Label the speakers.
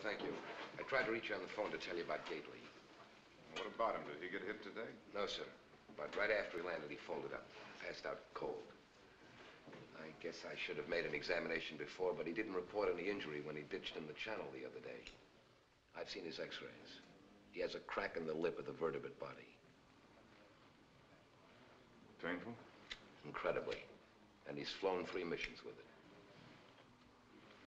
Speaker 1: thank you. I tried to reach you on the phone to tell you about Gately.
Speaker 2: What about him? Did he get hit today?
Speaker 1: No, sir. But right after he landed, he folded up, passed out cold. I guess I should have made an examination before, but he didn't report any injury when he ditched in the channel the other day. I've seen his x-rays. He has a crack in the lip of the vertebrate body.
Speaker 2: Painful?
Speaker 1: Incredibly. And he's flown 3 missions with it.